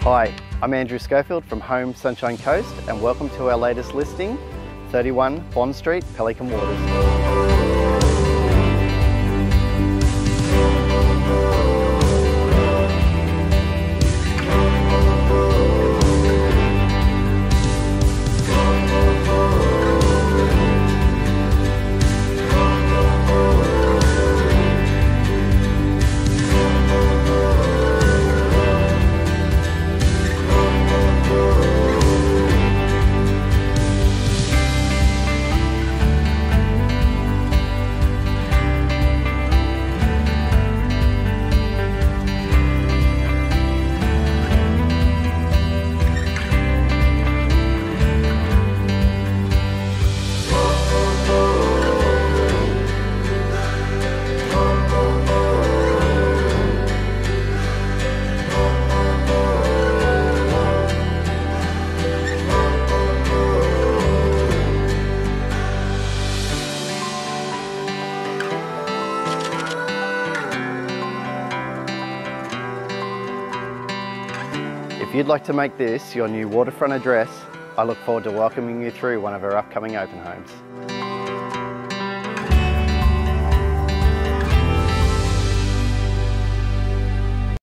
Hi, I'm Andrew Schofield from Home Sunshine Coast and welcome to our latest listing, 31 Bond Street, Pelican Waters. If you'd like to make this your new waterfront address, I look forward to welcoming you through one of our upcoming open homes.